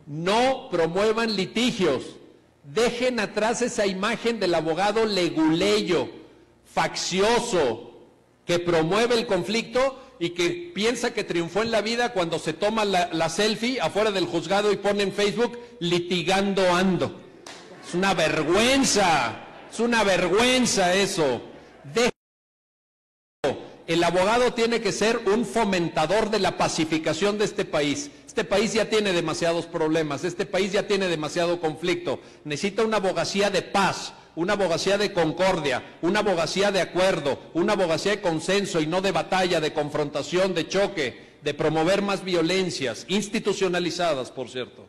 No promuevan litigios. Dejen atrás esa imagen del abogado leguleyo, faccioso, que promueve el conflicto y que piensa que triunfó en la vida cuando se toma la selfie afuera del juzgado y pone en Facebook litigando ando. Es una vergüenza eso. El abogado tiene que ser un fomentador de la pacificación de este país. Este país ya tiene demasiados problemas, este país ya tiene demasiado conflicto. Necesita una abogacía de paz, una abogacía de concordia, una abogacía de acuerdo, una abogacía de consenso y no de batalla, de confrontación, de choque, de promover más violencias, institucionalizadas, por cierto.